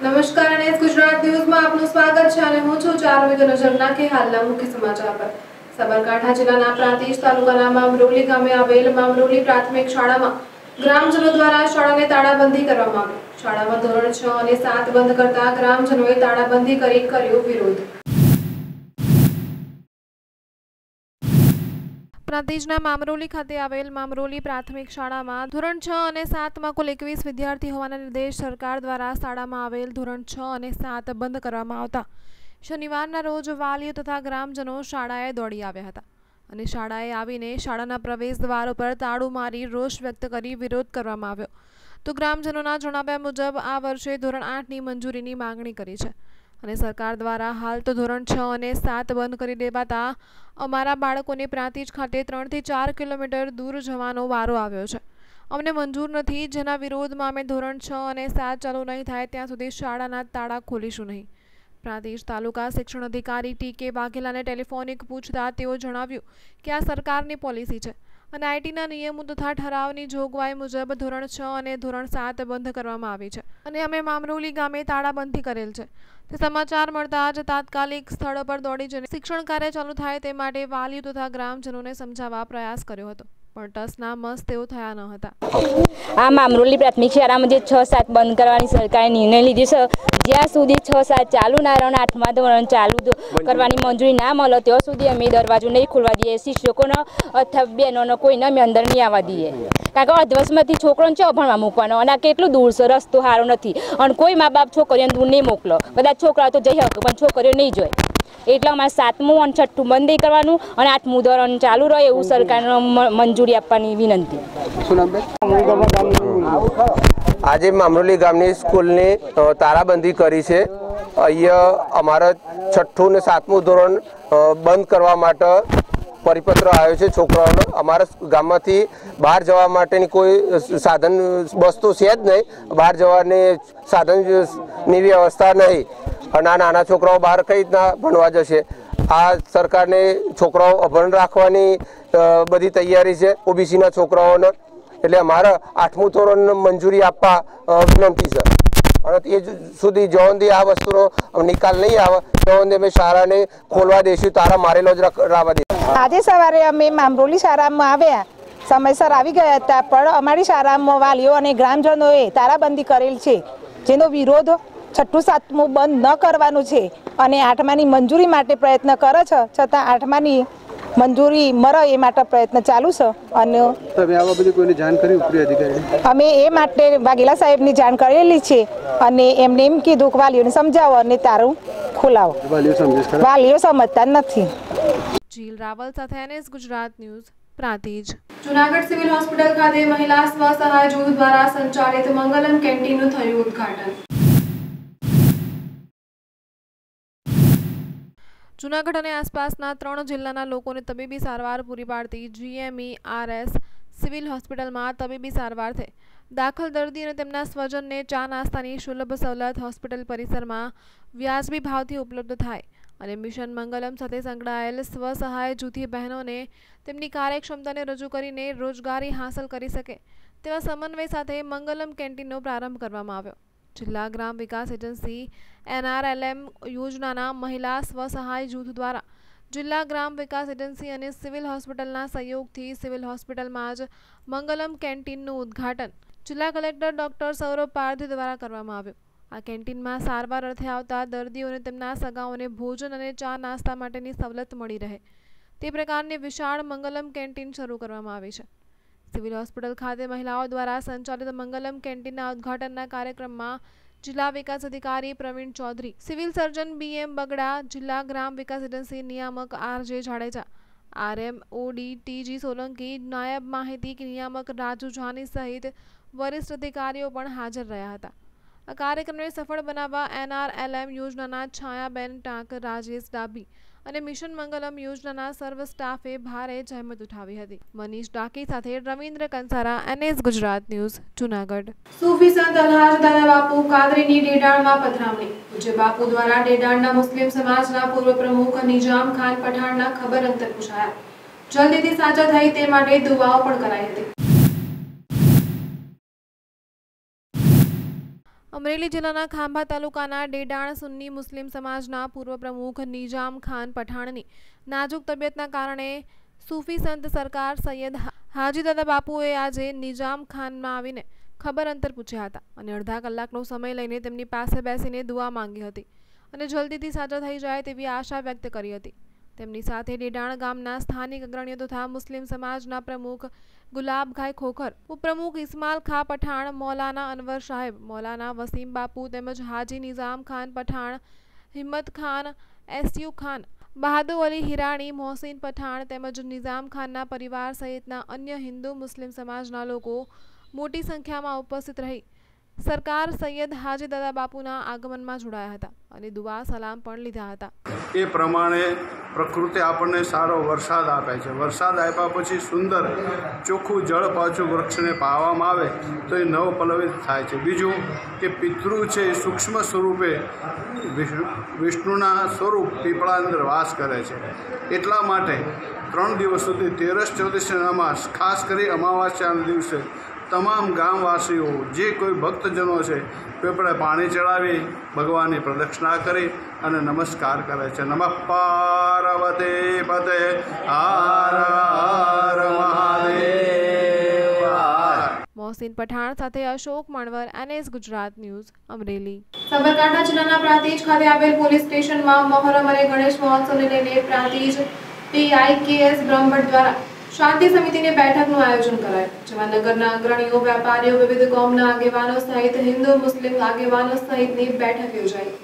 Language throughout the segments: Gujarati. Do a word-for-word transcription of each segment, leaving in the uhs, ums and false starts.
નમસ્કાર અને ગુજરાત ન્યૂઝમાં આપનું સ્વાગત છે અને હું છું ચાર વિગત નજર નાખી હાલના મુખ્ય સમાચાર પર। સાબરકાંઠા જિલ્લાના પ્રાંતિજ તાલુકાના મામરોલી ગામે આવેલ મામરોલી પ્રાથમિક શાળામાં ગ્રામજનો દ્વારા શાળાને તાળાબંધી કરવામાં આવી। શાળામાં ધોરણ છ અને સાત બંધ કરતા ગ્રામજનોએ તાળાબંધી કરી કર્યો વિરોધ। પ્રાંતિજના મામરોલી ખાતે આવેલ મામરોલી પ્રાથમિક શાળામાં ધોરણ છ અને સાતમાં કુલ એકવીસ વિદ્યાર્થી હોવાના નિર્દેશ સરકાર દ્વારા શાળામાં આવેલ ધોરણ છ અને સાત બંધ કરવામાં આવતા શનિવારના રોજ વાલીઓ તથા ગ્રામજનો શાળાએ દોડી આવ્યા હતા અને શાળાએ આવીને શાળાના પ્રવેશ દ્વાર ઉપર તાળું મારી રોષ વ્યક્ત કરી વિરોધ કરવામાં આવ્યો। તો ગ્રામજનોના જણાવ્યા મુજબ આ વર્ષે ધોરણ આઠની મંજૂરીની માંગણી કરી છે અને સરકાર દ્વારા હાલ તો ધોરણ છ અને સાત બંધ કરી દેવાતા અમારા બાળકોને પ્રાંતિજ ખાતે ત્રણથી ચાર કિલોમીટર દૂર જવાનો વારો આવ્યો છે। અમને મંજૂર નથી, જેના વિરોધમાં અમે ધોરણ છ અને સાત ચાલુ નહીં થાય ત્યાં સુધી શાળાના તાળા ખોલીશું નહીં। પ્રાંતિજ તાલુકા શિક્ષણ અધિકારી ટી કે વાઘેલાને ટેલિફોનિક પૂછતા તેઓ જણાવ્યું કે આ સરકારની પોલિસી છે અને આઈટીના નિયમો તથા ઠરાવની જોગવાઈ મુજબ ધોરણ છ અને ધોરણ સાત બંધ કરવામાં આવી છે અને અમે મામરોલી ગામે તાળાબંધી કરેલ છે। તે સમાચાર મળતા જ તાત્કાલિક સ્થળ પર દોડી જઈને શિક્ષણ કાર્ય ચાલુ થાય તે માટે વાલીઓ તથા ગ્રામજનોને સમજાવવા પ્રયાસ કર્યો હતો, પણ ટસના મસ તેઓ થયા ન હતા। આ મામરોલી પ્રાથમિક શાળામાં જે છ સાત બંધ કરવાની સરકારે નિર્ણય લીધો છે, જ્યાં સુધી છ સાત ચાલુ ના રહે, આઠમા ધોરણ ચાલુ કરવાની મંજૂરી ના મળે ત્યાં સુધી અમે દરવાજો નહીં ખોલવા દઈએ। શિક્ષકોને અથવા બહેનોને કોઈને અમે અંદર નહીં આવવા દઈએ, કારણ કે અધવસમાંથી છોકરોને ચો ભણવા મૂકવાનો અને કેટલું દૂર છે, રસ્તો સારો નથી અને કોઈ મા બાપ છોકરીઓને દૂર નહીં મોકલો। બધા છોકરાઓ તો જઈ શકે પણ છોકરીઓ નહીં જોઈ, એટલે અમારે સાતમું અને છઠ્ઠું બંધ નહીં કરવાનું અને આઠમું ધોરણ ચાલુ રહે એવું સરકારને મંજૂરી આપવાની વિનંતી। આજે મામરોલી ગામની સ્કૂલની તાળાબંધી કરી છે। અહીંયા અમારા છઠ્ઠું ને સાતમું ધોરણ બંધ કરવા માટે પરિપત્ર આવ્યો છે છોકરાઓનો। અમારા ગામમાંથી બહાર જવા માટેની કોઈ સાધન બસ તો છે જ નહીં, બહાર જવાની સાધનની વ્યવસ્થા નહીં અને આ નાના છોકરાઓ બહાર કઈ રીતના ભણવા જશે? આ સરકારને છોકરાઓ અભણ રાખવાની બધી તૈયારી છે ઓબીસીના છોકરાઓને, એટલે અમારે આઠમું ધોરણ મંજૂરી આપવા વિનંતી છે અને એ સુધી જ્યાં સુધી આ વસ્તુનો નિકાલ નહીં આવે ત્યાં સુધી અમે શાળાને ખોલવા દઈશું, તારા મારેલો જ રાખવા દઈશું। આજે સવારે અમે મામરોલી શાળામાં આવ્યા, સમયસર આવી ગયા હતા, પણ અમારી શાળામાં વાલીઓ અને ગ્રામજનોએ તાળાબંધી કરેલ છે, જેનો વિરોધ છઠ્ઠું સાતમું બંધ ન કરવાનું છે અને આઠમાની મંજૂરી માટે પ્રયત્ન કરે છે, છતાં આઠમાની મંજૂરી મળે એ માટે પ્રયત્ન ચાલુ છે અને તમે આવા બધી કોઈને જાણ કરી ઉપરી અધિકારી? અમે એ માટે વાઘેલા સાહેબની જાણ કરેલી છે અને એમને એમ કીધું કે વાલીઓને સમજાવો અને તારું ખોલાવો। વાલીઓ સમજે છે? વાલીઓ સમજતા નથી। જીલ રાવલ સાથે NS Gujarat news, Prantij. Junagadh civil hospital ખાતે મહિલા સ્વસહાય જૂથ દ્વારા સંચાલિત મંગલમ કેન્ટીનનું થયું ઉદ્ઘાટન। જૂનાગઢ અને આસપાસના ત્રણ જિલ્લાના લોકોને તબીબી સારવાર પૂરી પાડતી જીએમઈઆરએસ સિવિલ હોસ્પિટલમાં તબીબી સારવારથી દાખલ દર્દી અને તેમના સ્વજનને ચા નાસ્તાની સુલભ સવલત હોસ્પિટલ પરિસરમાં વ્યાજબી ભાવથી ઉપલબ્ધ થાય અને મિશન મંગલમ સાથે સંકળાયેલ સ્વસહાય જૂથી બહેનોને તેમની કાર્યક્ષમતાને રજૂ કરીને રોજગારી હાંસલ કરી શકે તેવા સમન્વય સાથે મંગલમ કેન્ટીનનો પ્રારંભ કરવામાં આવ્યો। જિલ્લા ગ્રામ વિકાસ એજન્સી એનઆરએલએમ યોજનાના મહિલા સ્વસહાય જૂથ દ્વારા જિલ્લા ગ્રામ વિકાસ એજન્સી અને સિવિલ હોસ્પિટલના સહયોગથી સિવિલ હોસ્પિટલમાં જ મંગલમ કેન્ટીનનું ઉદ્ઘાટન જિલ્લા કલેક્ટર ડોક્ટર સૌરભ પારધી દ્વારા કરવામાં આવ્યું। આ કેન્ટીનમાં સારવાર અર્થે આવતા દર્દીઓને તેમના સગાઓને ભોજન અને ચા નાસ્તા માટેની સવલત મળી રહે તે પ્રકારની વિશાળ મંગલમ કેન્ટીન શરૂ કરવામાં આવી છે। સિવિલ હોસ્પિટલ ખાતે મહિલાઓ દ્વારા સંચાલિત મંગલમ કેન્ટીનના ઉદ્ઘાટનના કાર્યક્રમમાં જિલ્લા વિકાસ અધિકારી Pravin Chaudhari, civil surgeon BM Bagda, જિલ્લા ગ્રામ વિકાસ એજન્સી નિયામક RJ Jadeja, RMOD TG Solanki, નાયબ માહિતી નિયામક રાજુ જાની સહિત વરિષ્ઠ અધિકારીઓ પણ હાજર રહ્યા હતા। આ કાર્યક્રમને સફળ બનાવવા એનઆરએલએમ યોજનાના છાયાબેન ટાંક, રાજેશ ડાભી અને મિશન મંગલમ યોજનાના સર્વ સ્ટાફે ભારે જહેમત ઉઠાવી હતી। મનીષ ડાકી સાથે રવિન્દ્ર કંસારા, એનએસ ગુજરાત ન્યૂઝ, જૂનાગઢ। સૂફી સંત અલ્હાજ દાદા બાપુ કાદરીની ડેડાણમાં પધરામણી। પૂજ્ય બાપુ દ્વારા ડેડાણના મુસ્લિમ સમાજના પૂર્વ પ્રમુખ નિજામ ખાન પઠાણના ખબર અંતર પૂછાયા। જલ્દીથી સાજા થાય તે માટે દુઆઓ પણ કરાઈ હતી। અમરેલી જિલ્લાના ખાંભા તાલુકાના ડેડાણ સુન્ની મુસ્લિમ સમાજના પૂર્વ પ્રમુખ નિજામ ખાન પઠાણની નાજુક તબિયતના કારણે સૂફી સંત સરકાર સૈયદ હાજી દાદા બાપુએ આજે નિજામ ખાનમાં આવીને ખબર અંતર પૂછ્યા હતા અને અડધા કલાકનો સમય લઈને તેમની પાસે બેસીને દુઆ માંગી હતી અને જલ્દીથી સાજા થઈ જાય તેવી આશા વ્યક્ત કરી હતી. તેમની સાથે ડેડાણ ગામના સ્થાનિક અગ્રણીઓ તથા મુસ્લિમ સમાજના પ્રમુખ ગુલાબભાઈ ખોખર, ઉપપ્રમુખ ઇસ્માલ ખા પઠાણ, મૌલાના અનવર સાહેબ, મૌલાના વસીમ બાપુ તેમજ હાજી નિઝામ ખાન પઠાણ, હિમ્મત ખાન, એસયુ ખાન, બહાદુર અલી હિરાણી, મોહસિન પઠાણ તેમજ નિઝામ ખાનના પરિવાર સહિતના અન્ય હિન્દુ મુસ્લિમ સમાજના લોકો મોટી સંખ્યામાં ઉપસ્થિત રહી સરકાર સૈયદ હાજી દાદા બાપુના આગમનમાં જોડાયા હતા અને દુઆ સલામ પણ લીધા હતા. એ પ્રમાણે પ્રકૃતિ આપણને સારો વરસાદ આપે છે. વરસાદ આપ્યા પછી સુંદર ચોખ્ખું જળ પાછું વૃક્ષને પાવામાં આવે તો એ નવપલ્લવિત થાય છે. બીજું કે પિતૃ છે એ સૂક્ષ્મ સ્વરૂપે વિષ્ણુના સ્વરૂપ પીપળા અંદર વાસ કરે છે. એટલા માટે ત્રણ દિવસ સુધી તેરસ ચૌદસ અમાસ, ખાસ કરી અમાવાસ્યાના દિવસે તમામ ગામવાસીઓ જે કોઈ ભક્તજનો છે પીપળે પાણી ચડાવી ભગવાનની પ્રદક્ષિણા કરી અને નમસ્કાર કરે છે. નમઃ પાર્વતી પતે હર હર મહાદેવ. મોહસિન પઠાણ સાથે અશોક મણવર, એનએસ ગુજરાત ન્યૂઝ, અમરેલી. સાબરકાંઠા જિલ્લાના પ્રાંતિજ ખાતે આવેલ પોલીસ સ્ટેશનમાં મહોરમ અને ગણેશ મહોત્સવને લઈને પ્રાંતિજ પીઆઈ કેએસ બ્રહ્મભટ્ટ દ્વારા શાંતિ સમિતિની બેઠકનું આયોજન કરાયું, જેમાં નગરના અગ્રણીઓ, વેપારીઓ, વિવિધ કોમના આગેવાનો સહિત હિન્દુ મુસ્લિમ આગેવાનો સહિતની બેઠક યોજાઈ.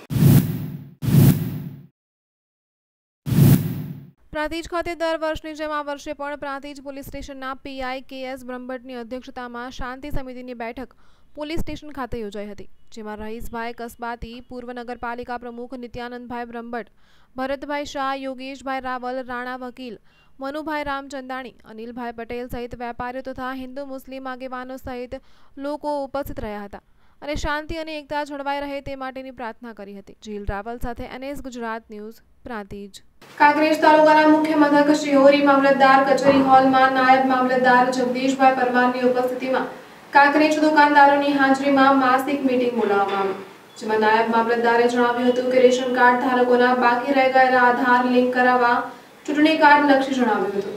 પ્રાંતિજ ખાતે દર વર્ષની જેમ આ વર્ષે પણ પ્રાંતિજ પોલીસ સ્ટેશનના પીઆઈ કેએસ બ્રહ્મભટ્ટની અધ્યક્ષતામાં શાંતિ સમિતિની બેઠક પોલીસ સ્ટેશન ખાતે યોજાઈ હતી, જેમાં રહીશભાઈ કસબાતી, પૂર્વ નગરપાલિકા પ્રમુખ નિત્યાનંદભાઈ બ્રહ્મભટ્ટ, ભરતભાઈ શાહ, યોગેશભાઈ રાવલ, રાણા વકીલ, મનુભાઈ રામચંદાણી, અનિલભાઈ પટેલ સહિત વેપારીઓ તથા હિન્દુ મુસ્લિમ આગેવાનો સહિત લોકો ઉપસ્થિત રહ્યા હતા અને શાંતિ અને એકતા જળવાઈ રહે તે માટેની પ્રાર્થના કરી હતી. જીલ રાવલ સાથે એનએસ ગુજરાત ન્યૂઝ, પ્રાંતિજ. કાંકરેજ તાલુકાના મુખ્ય મથક શિહોરી મામલતદાર કચેરી હોલમાં નાયબ મામલતદાર જગદીશભાઈ પરમારની ઉપસ્થિતિમાં કાંકરેજ દુકાનદારોની હાજરીમાં માસિક મીટિંગ બોલાવવામાં આવી, જેમાં નાયબ મામલતદારે જણાવ્યું હતું કે રેશન કાર્ડ ધારકોના બાકી રહી ગયેલા આધાર લિંક કરાવવા ચૂંટણી કાર્ડ લક્ષી જણાવ્યું હતું.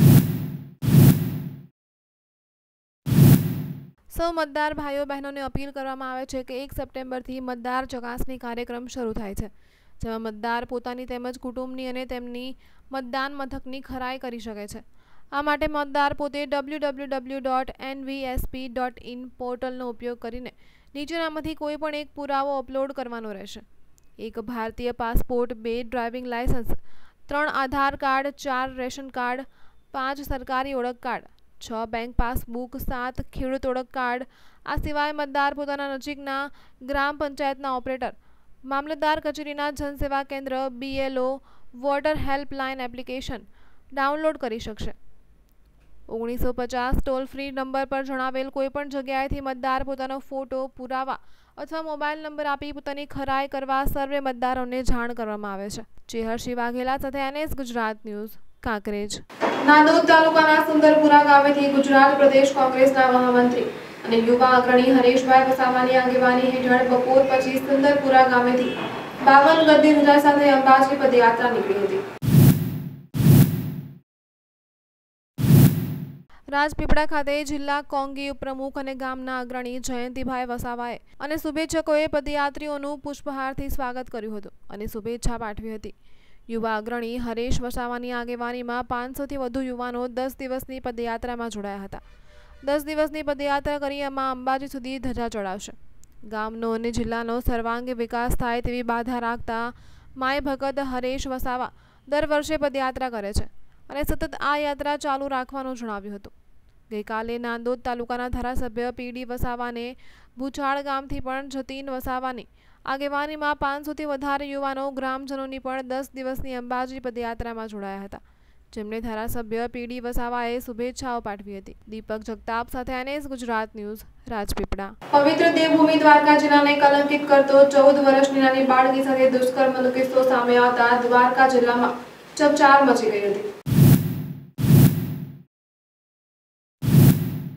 સૌ મતદાર ભાઈઓ બહેનોને અપીલ કરવામાં આવે છે કે એક સપ્ટેમ્બરથી મતદાર ચકાસણી કાર્યક્રમ શરૂ થાય છે, જેમાં મતદાર પોતાની તેમજ કુટુંબની અને તેમની મતદાન મથકની ખરાઈ કરી શકે છે. આ માટે મતદાર પોતે W W W dot N V S P dot in પોર્ટલનો ઉપયોગ કરીને નીચેનામાંથી કોઈ પણ એક પુરાવો અપલોડ કરવાનો રહેશે. એક ભારતીય પાસપોર્ટ, બે ડ્રાઇવિંગ લાયસન્સ, ત્રણ આધાર કાર્ડ, ચાર રેશન કાર્ડ, પાંચ સરકારી ઓળખ કાર્ડ, છ બેંક પાસબુક, સાત ખેડૂત ઓળખ કાર્ડ. આ સિવાય મતદાર પોતાના નજીકના ગ્રામ પંચાયતના ઓપરેટર, મામલતદાર કચેરીના જનસેવા કેન્દ્ર, BLO, voter helpline application download કરી શકશે. ઓગણીસો પચાસ ટોલ ફ્રી નંબર પર જણાવેલ કોઈપણ જગ્યાએથી મતદાર પોતાનો ફોટો, પુરાવા અથવા મોબાઈલ નંબર આપી પોતાની ખરાઈ કરવા સર્વે મતદારોને જાણ કરવામાં આવે છે. ચેહરસિંહ વાઘેલા સાથે એનએસ ગુજરાત ન્યૂઝ, કાંકરેજ. નાંદોદ તાલુકાના સુંદરપુરા ગામેથી ગુજરાત પ્રદેશ કોંગ્રેસના મહામંત્રી અને યુવા અગ્રણી હરેશભાઈ વસાવાની આગેવાની હેઠળ બપોર પછી સુંદરપુરા ગામેથી બાવન ગદ્દી ધજા સાથે અંબાજી પદયાત્રા નીકળી હતી. રાજપીપળા ખાતે જિલ્લા કોંગી ઉપપ્રમુખ અને ગામના અગ્રણી જયંતિભાઈ વસાવાએ અને શુભેચ્છકોએ પદયાત્રીઓનું પુષ્પહારથી સ્વાગત કર્યું હતું અને શુભેચ્છા પાઠવી હતી. યુવા અગ્રણી હરેશ વસાવાની આગેવાનીમાં પાંચસોથી વધુ યુવાનો દસ દિવસની પદયાત્રામાં જોડાયા હતા. દસ દિવસની પદયાત્રા કરી એમાં અંબાજી સુધી ધજા ચડાવશે. ગામનો અને જિલ્લાનો સર્વાંગી વિકાસ થાય તેવી બાધા રાખતા માય ભગત હરેશ વસાવા દર વર્ષે પદયાત્રા કરે છે અને સતત આ યાત્રા ચાલુ રાખવાનું જણાવ્યું હતું. ગઈકાલે નાંદોદ તાલુકાના ધારાસભ્ય પીડી વસાવાને ભૂચાળ ગામથી પણ જતીન વસાવાની આગેવાનીમાં પાંચસોથી વધારે યુવાનો ગ્રામજનોની પણ દસ દિવસની અંબાજી પદયાત્રામાં જોડાયા હતા, જેમને ધારાસભ્ય પીડી વસાવાએ શુભેચ્છાઓ પાઠવી હતી. દીપક જગતાપ સાથે એનએસ ગુજરાત ન્યૂઝ, રાજપીપળા. પવિત્ર દેવભૂમિ દ્વારકા જિલ્લાને કલંકિત કરતો ચૌદ વર્ષની નાની બાળકી સાથે દુષ્કર્મનો કિસ્સો સામે આવતા દ્વારકા જિલ્લામાં ચકચાર મચી ગઈ હતી.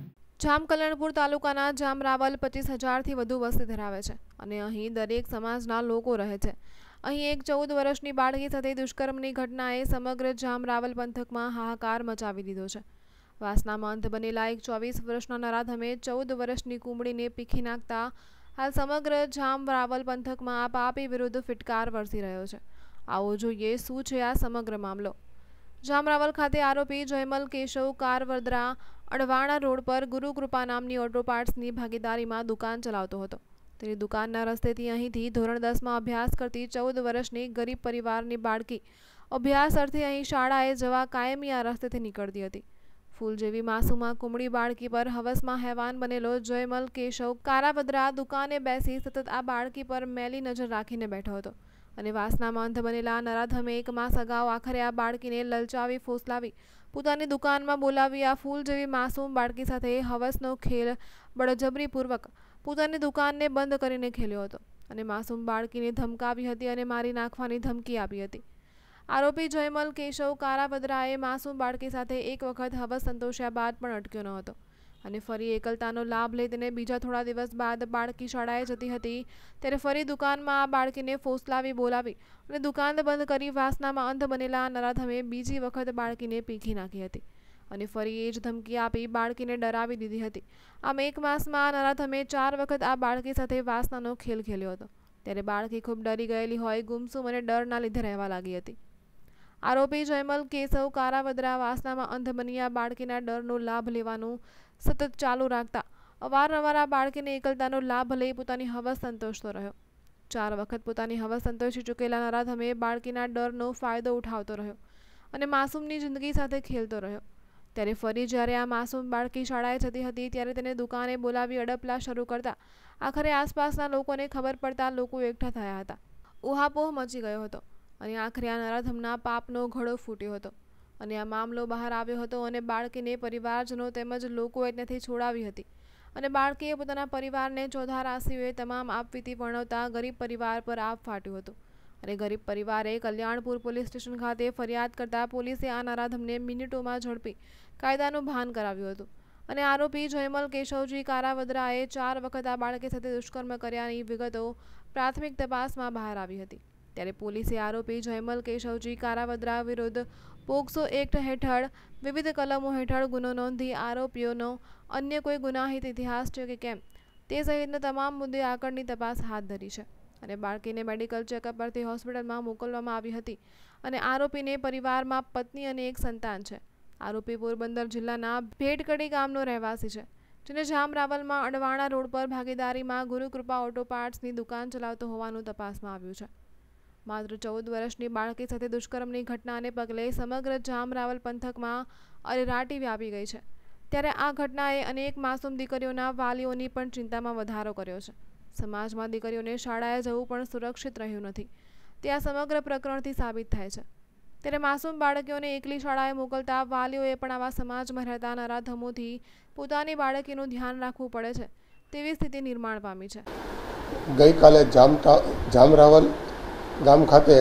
જામકલણપુર તાલુકાના જામરાવલ પચીસ હજારથી વધુ વસ્તી ધરાવે છે અને અહીં દરેક સમાજના લોકો રહે છે. અહીં એક ચૌદ વર્ષની બાળકી સાથે દુષ્કર્મની ઘટનાએ સમગ્ર જામરાવલ પંથકમાં હાહાકાર મચાવી દીધો છે. વાસનામાં અંત બનેલા એક ચોવીસ વર્ષના નરાધમે ચૌદ વર્ષની કુંબળીને પીખી નાખતા હાલ સમગ્ર જામરાવલ પંથકમાં આ પાપી વિરુદ્ધ ફિટકાર વરસી રહ્યો છે. આવો જોઈએ શું છે આ સમગ્ર મામલો. જામરાવલ ખાતે આરોપી જયમલ કેશવ કારવદ્રા અડવાણા રોડ પર ગુરુકૃપા નામની ઓટો પાર્ટ્સની ભાગીદારીમાં દુકાન ચલાવતો હતો. તેની દુકાનના રસ્તેથી અહીંથી ધોરણ દસમાં અભ્યાસ કરતી ચૌદ વર્ષની ગરીબ પરિવારની બાળકી અભ્યાસ અર્થે અહીં શાળાએ જવા કાયમી આ રસ્તેથી નીકળતી હતી. ફૂલ જેવી માસૂમા કુમળી બાળકી પર હવસમાં હેવાન બનેલો જયમલ કેશવ કારાવદ્રા દુકાને બેસી સતત આ બાળકી પર મેલી નજર રાખીને બેઠો હતો અને વાસનામાં અંત બનેલા નરાધમે એક માસ અગાઉ આખરે આ બાળકીને લલચાવી ફોસલાવી પોતાની દુકાનમાં બોલાવી આ ફૂલ જેવી માસૂમ બાળકી સાથે હવસનો ખેલ બળજબરીપૂર્વક પોતાની દુકાનને બંધ કરીને ખેલ્યો હતો અને માસૂમ બાળકીને ધમકાવી હતી અને મારી નાખવાની ધમકી આપી હતી. આરોપી જયમલ કેશવ કારાવદ્રાએ માસૂમ બાળકી સાથે એક વખત હવસ સંતોષ્યા બાદ પણ અટક્યો ન હતો અને ફરી એકલતાનો લાભ લઈ તેને બીજા થોડા દિવસ બાદ બાળકી શાળાએ જતી હતી ત્યારે ફરી દુકાનમાં આ બાળકીને ફોસલાવી બોલાવી અને દુકાન બંધ કરી વાસનામાં અંધ બનેલા નરાધમે બીજી વખત બાળકીને પીખી નાખી હતી અને ફરી એ જ ધમકી આપી બાળકીને ડરાવી દીધી હતી. આમ એક માસમાં નરાધમે ચાર વખત આ બાળકી સાથે વાસનાનો ખેલ ખેલ્યો હતો ત્યારે બાળકી ખૂબ ડરી ગયેલી હોય ગુમસુમ અને ડરના લીધે રહેવા લાગી હતી. આરોપી જયમલ કેશવ કારાવદ્રા વાસનામાં અંધ બની આ બાળકીના ડરનો લાભ લેવાનું સતત ચાલુ રાખતા અવારનવાર આ બાળકીને એકલતાનો લાભ લઈ પોતાની હવસ સંતોષતો રહ્યો. ચાર વખત પોતાની હવસ સંતોષી ચૂકેલા નરાધમે બાળકીના ડરનો ફાયદો ઉઠાવતો રહ્યો અને માસૂમની જિંદગી સાથે ખેલતો રહ્યો. ત્યારે ફરી જ્યારે આ માસૂમ બાળકી શાળાએ જતી હતી ત્યારે તેને દુકાને બોલાવી અડપલા શરૂ કરતા આખરે આસપાસના લોકોને ખબર પડતા લોકો એકઠા થયા હતા. ઉહાપોહ મચી ગયો હતો અને આખરે આ નરાધમના પાપનો ઘડો ફૂટ્યો હતો અને આ મામલો બહાર આવ્યો હતો અને બાળકીને પરિવારજનો તેમજ લોકોએ ત્યાંથી છોડાવી હતી અને બાળકીએ પોતાના પરિવારને ચોધાર આશીઓએ તમામ આપવીતી વર્ણવતા ગરીબ પરિવાર પર આપ ફાટ્યું હતું અને ગરીબ પરિવારે કલ્યાણપુર પોલીસ સ્ટેશન ખાતે ફરિયાદ કરતા પોલીસે આ નરાધમને મિનિટોમાં ઝડપી કાયદાનું ભાન કરાવ્યું હતું અને આરોપી જયમલ કેશવજી કારાવદ્રાએ ચાર વખત આ બાળકી સાથે દુષ્કર્મ કર્યાની વિગતો પ્રાથમિક તપાસમાં બહાર આવી હતી. ત્યારે પોલીસે આરોપી જયમલ કેશવજી કારાવદ્રા વિરુદ્ધ પોક્સો એક્ટ હેઠળ વિવિધ કલમો હેઠળ ગુનો નોંધી આરોપીઓનો અન્ય કોઈ ગુનાહિત ઇતિહાસ છે કે કેમ તે સહિતના તમામ મુદ્દે આગળની તપાસ હાથ ધરી છે અને બાળકીને મેડિકલ ચેકઅપ પરથી હોસ્પિટલમાં મોકલવામાં આવી હતી અને આરોપીને પરિવારમાં પત્ની અને એક સંતાન છે. આરોપી પોરબંદર જિલ્લાના ભેટકડી ગામનો રહેવાસી છે જેને જામરાવલમાં અડવાણા રોડ પર ભાગીદારીમાં ગુરુકૃપા ઓટો પાર્ટ્સની દુકાન ચલાવતો હોવાનું તપાસમાં આવ્યું છે. માત્ર ચૌદ વર્ષની બાળકી સાથે દુષ્કર્મની ઘટનાને પગલે સમગ્ર જામરાવલ પંથકમાં અરેરાટી વ્યાપી ગઈ છે. ત્યારે આ ઘટનાએ અનેક માસૂમ દીકરીઓના વાલીઓની પણ ચિંતામાં વધારો કર્યો છે. સમાજમાં દીકરીઓને શાળાએ જવું પણ સુરક્ષિત રહ્યું નથી તે આ સમગ્ર પ્રકરણથી સાબિત થાય છે. ત્યારે માસૂમ બાળકીઓને એકલી શાળાએ મોકલતા વાલીઓએ પણ આવા સમાજમાં રહેતા નરાધમોથી પોતાની બાળકીનું ધ્યાન રાખવું પડે છે તેવી સ્થિતિ નિર્માણ પામી છે. ગઈકાલે જામ જામરાવલ ગામ ખાતે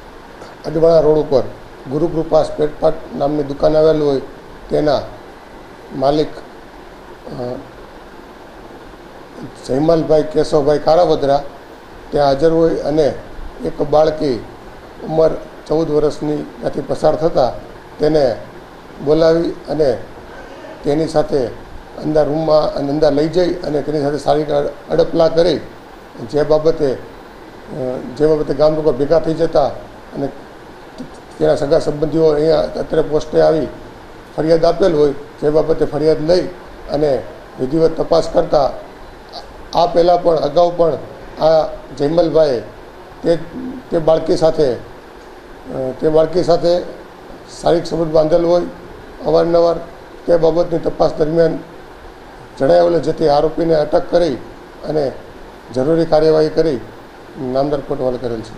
અડવાણા રોડ ઉપર ગુરુકૃપા સ્પેર પાર્ટ નામની દુકાન આવેલું હોય તેના માલિક જયમલભાઈ કેશવભાઈ કારાવદ્રા ત્યાં હાજર હોય અને એક બાળકી ઉંમર ચૌદ વર્ષની ત્યાંથી પસાર થતાં તેને બોલાવી અને તેની સાથે અંદર રૂમમાં અને અંદર લઈ જઈ અને તેની સાથે સારી અડપલા કરી જે બાબતે જે બાબતે ગામ લોકો ભેગા થઈ જતા અને તેના સગા સંબંધીઓ અહીંયા અત્યારે પોસ્ટે આવી ફરિયાદ આપેલ હોય જે બાબતે ફરિયાદ લઈ અને વિધિવત તપાસ કરતા આ પહેલાં પણ અગાઉ પણ આ જયમલભાઈએ તે તે બાળકી સાથે તે બાળકી સાથે શારીરિક સંબંધ બાંધેલ હોય અવારનવાર તે બાબતની તપાસ દરમિયાન જણાવેલ જેથી આરોપીને અટક કરી અને જરૂરી કાર્યવાહી કરી નામદાર કોર્ટ હવાલે કરેલ છે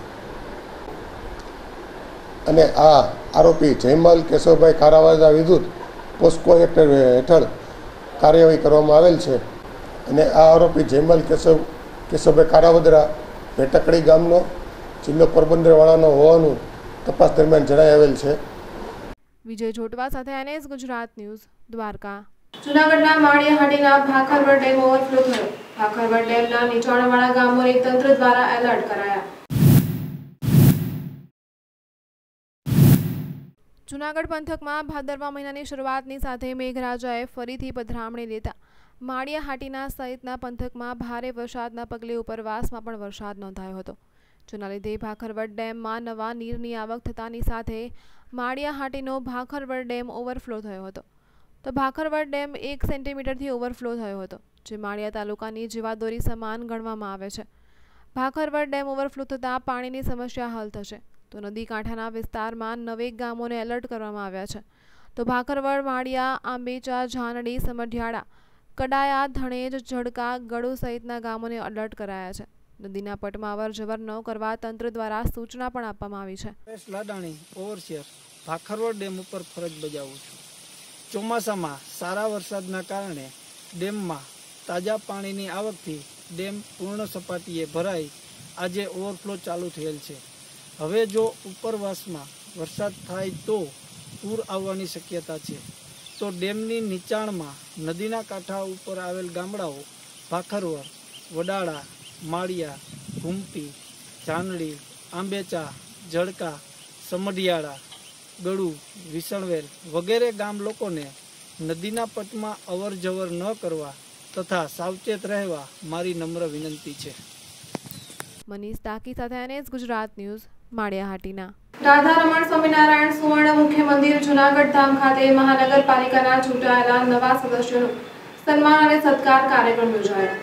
અને આ આરોપી જયમલ કેશવભાઈ કારાવદ્રા વિરુદ્ધ પોસ્કો એક્ટ હેઠળ કાર્યવાહી કરવામાં આવેલ છે અને આ આરોપી જયમલ કેશવ કેશવભાઈ કારાવદ્રા ભેટકડી ગામનો જિલ્લો પોરબંદરવાળાનો હોવાનું તપાસ દરમિયાન જણાઈ આવેલ છે. વિજય જોટવા સાથે એનએસ ગુજરાત ન્યૂઝ દ્વારકા. જૂનાગઢના માળિયાહાટીના ભાખરવડ ડેમ ઓવરફ્લો થયો. ભાખરવડ ડેમના નીચાણવાળા ગામોને તંત્ર દ્વારા એલર્ટ કરાયા. જૂનાગઢ પંથકમાં ભાદરવા મહિનાની શરૂઆતની સાથે મેઘરાજાએ ફરીથી પધરામણી લેતા માળિયાહાટીના સહિતના પંથકમાં ભારે વરસાદના પગલે ઉપરવાસમાં પણ વરસાદ નોંધાયો હતો. જેના લીધે ભાખરવડ ડેમમાં નવા નીરની આવક થતાની સાથે માળિયાહાટીનો ભાખરવડ ડેમ ઓવરફ્લો થયો હતો. તો ભાખરવડ ડેમ એક સેન્ટીમીટરથી ઓવરફ્લો થયો હતો, જે માળિયા તાલુકાની જીવાદોરી સમાન ગણવામાં આવે છે. ભાખરવડ ડેમ ઓવરફ્લો થતાં પાણીની સમસ્યા હલ થશે. તો નદી કાંઠાના વિસ્તારમાં નવેક ગામોને એલર્ટ કરવામાં આવ્યા છે. તો ભાખરવડ, માળિયા, આંબેચા, ઝાનડી, સમઢિયાળા, કડાયા, ધણેજ, ઝડકા, ગળુ સહિતના ગામોને એલર્ટ કરાયા છે. નદીના પટમાં અવર જવર ન કરવા તંત્ર દ્વારા સૂચના પણ આપવામાં આવી છે. લાડાણી ઓવરસિયર ભાખરવડ ડેમ ઉપર ફરજ બજાવું છું. ચોમાસામાં સારા વરસાદના કારણે ડેમમાં તાજા પાણીની આવકથી ડેમ પૂર્ણ સપાટીએ ભરાઈ આજે ઓવરફ્લો ચાલુ થયેલ છે. હવે જો ઉપરવાસમાં વરસાદ થાય તો પૂર આવવાની શક્યતા છે. તો ડેમની નીચાણમાં નદીના કાંઠા ઉપર આવેલ ગામડાઓ ભાખરવડ, વડાળા, માળિયા, ઘુમટી, ઝાનડી, આંબેચા, ઝડકા, સમઢિયાળા, ગળુ, વિસણવેલ વગેરે ગામ લોકોને નદીના પટમાં અવર જવર ન કરવા તથા સાવચેત રહેવા મારી નમ્ર વિનંતી છે. મનીષ ડાકી સાથે એનએસ ગુજરાત ન્યૂઝ, માળિયાહાટીના. રાધારમણ સ્વામિનારાયણ સુવર્ણ મુખ્ય મંદિર જૂનાગઢ ધામ ખાતે મહાનગરપાલિકાના ચૂંટાયેલા નવા સદસ્યોનું સન્માન અને સત્કાર કાર્યક્રમ યોજાયો.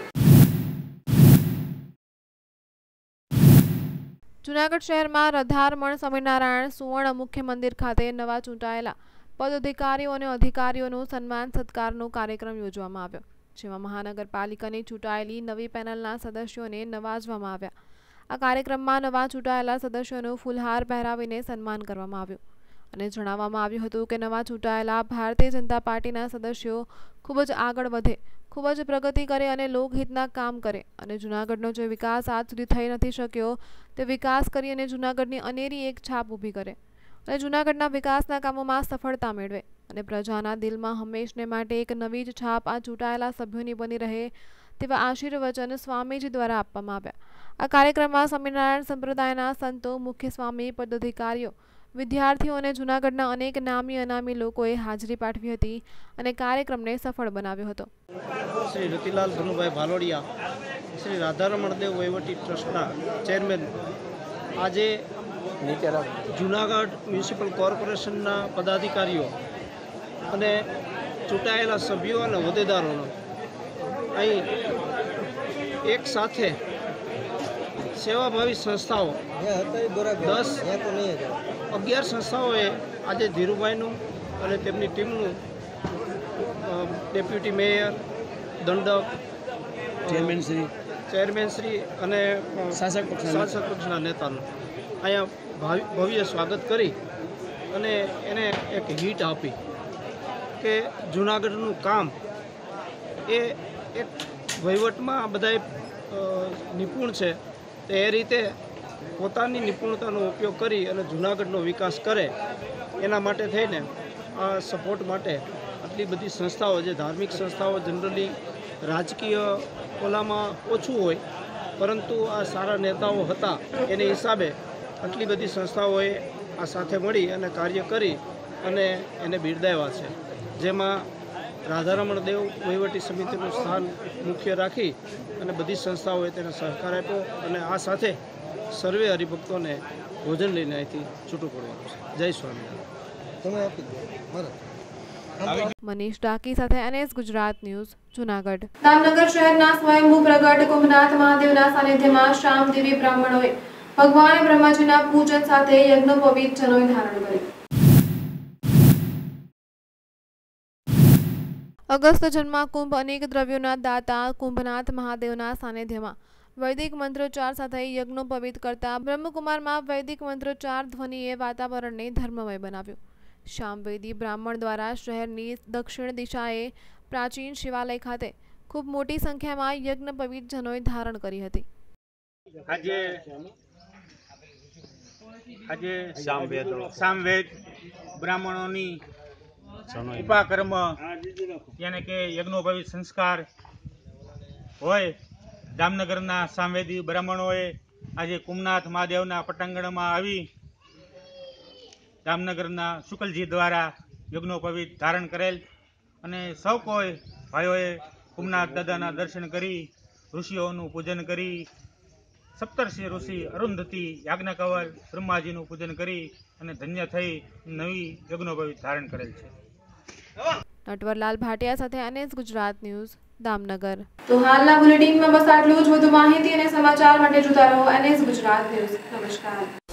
જૂનાગઢ શહેરમાં રાધારમણ સ્વામિનારાયણ સુવર્ણ મુખ્ય મંદિર ખાતે નવા ચૂંટાયેલા પદાધિકારીઓ અને અધિકારીઓનું સન્માન સત્કારનો કાર્યક્રમ યોજવામાં આવ્યો, જેમાં મહાનગરપાલિકાની ચૂંટાયેલી નવી પેનલના સદસ્યોને નવાજવામાં આવ્યા. આ કાર્યક્રમમાં નવા ચૂંટાયેલા સદસ્યોનું ફૂલહાર પહેરાવીને સન્માન કરવામાં આવ્યું અને જણાવવામાં આવ્યું હતું કે નવા ચૂંટાયેલા ભારતીય જનતા પાર્ટીના સદસ્યો ખૂબ જ આગળ વધે, ખૂબ જ પ્રગતિ કરે અને લોકહિતના કામ કરે અને જૂનાગઢનો જે વિકાસ આજ સુધી થઈ નથી શક્યો તે વિકાસ કરી અને જૂનાગઢની અનેરી એક છાપ ઊભી કરે અને જૂનાગઢના વિકાસના કામોમાં સફળતા મેળવે અને પ્રજાના દિલમાં હંમેશને માટે એક નવી જ છાપ આ ચૂંટાયેલા સભ્યોની બની રહે તેવા આશીર્વચન સ્વામીજી દ્વારા આપવામાં આવ્યા. આ કાર્યક્રમમાં સ્વામિનારાયણ સંપ્રદાયના સંતો, મુખ્ય સ્વામી, પદાધિકારીઓ, વિદ્યાર્થીઓ અને જૂનાગઢના અનેક નામી અનામી લોકોએ હાજરી પાઠવી હતી અને કાર્યક્રમને સફળ બનાવ્યો હતો. શ્રી રતિલાલ ધનુભાઈ ભાલોડિયા, શ્રી રાધારમણ દેવ વહીવટી ટ્રસ્ટના ચેરમેન, આજે જૂનાગઢ મ્યુનિસિપલ કોર્પોરેશનના પદાધિકારીઓ અને ચૂંટાયેલા સભ્યો અને હોદ્દેદારોનો અહીં એક સાથે સેવાભાવી સંસ્થાઓ દસ અગિયાર સંસ્થાઓએ આજે ધીરુભાઈનું અને તેમની ટીમનું ડેપ્યુટી મેયર, દંડક, ચેરમેનશ્રી ચેરમેનશ્રી અને શાસક શાસક પક્ષના નેતાનું અહીંયા ભવ્ય સ્વાગત કરી અને એને એક હિટ આપી કે જૂનાગઢનું કામ એ એક વહીવટમાં બધાએ નિપુણ છે, તે એ રીતે પોતાની નિપુણતાનો ઉપયોગ કરી અને જૂનાગઢનો વિકાસ કરે એના માટે થઈને આ સપોર્ટ માટે આટલી બધી સંસ્થાઓ, જે ધાર્મિક સંસ્થાઓ જનરલી રાજકીય ઓલામાં ઓછું હોય પરંતુ આ સારા નેતાઓ હતા એની હિસાબે આટલી બધી સંસ્થાઓએ આ સાથે મળી અને કાર્ય કરી અને એને બિરદાવ્યા છે, જેમાં રાધારમણ દેવ વહીવટી સમિતિનું સ્થાન મુખ્ય રાખી અને બધી સંસ્થાઓએ તેને સહકાર આપ્યો અને આ સાથે સર્વે હરિભક્તોને ભોજન લઈને અહીંથી છૂટું પડવાનું છે. જય સ્વામિનારાયણ. મનીષ ડાકી સાથે એનએસ ગુજરાત ન્યૂઝ, જૂનાગઢ. દામનગર શહેરના સ્વયંભૂ પ્રગટ કુંભનાથ મહાદેવના સાનિધ્યમાં શ્યામદેવી બ્રાહ્મણોએ ભગવાન બ્રહ્માજીના પૂજન સાથે યજ્ઞોપવીત જનોઈ ધારણ કરી. અગસ્ત જન્મા કુંભ અનેક દ્રવ્યોના દાતા કુંભનાથ મહાદેવના સાનિધ્યમાં વૈદિક મંત્રોચ્ચાર સાથે યજ્ઞોપવીત કરતા બ્રહ્મકુમારમાં વૈદિક મંત્રોચ્ચાર ધ્વનિએ વાતાવરણને ધર્મમય બનાવ્યું. શ્યામવેદી બ્રાહ્મણ દ્વારા શહેરની દક્ષિણ દિશાએ પ્રાચીન શિવાલય ખાતે ખૂબ મોટી સંખ્યામાં યજ્ઞોપવીત જનોઈ ધારણ કરી હતી. આજે આજે સામવેદ સામવેદ બ્રાહ્મણોની ઉપાકર્મ યાને કે યજ્ઞોપવિત સંસ્કાર હોય જામનગરના સામવેદી બ્રાહ્મણોએ આજે કુમનાથ મહાદેવના પટાંગણમાં આવી જામનગરના શુકલજી દ્વારા યજ્ઞોપવિત ધારણ કરેલ અને સૌ કોઈ ભાઈઓએ કુમનાથ દાદાના દર્શન કરી ઋષિઓનું પૂજન કરી સપ્તર્ષિ ઋષિ અરુંધતી યાજ્ઞકવલ બ્રહ્માજીનું પૂજન કરી અને ધન્ય થઈ નવી યજ્ઞોપવિત ધારણ કરેલ છે. નટવરલાલ ભાટિયા સાથે એનએસ ગુજરાત ન્યૂઝ દામનગર. તો હાલના બુલેટિનમાં બસ આટલું જ. વધુ માહિતી અને સમાચાર માટે જોતા રહો એનએસ ગુજરાત ન્યૂઝ. નમસ્કાર.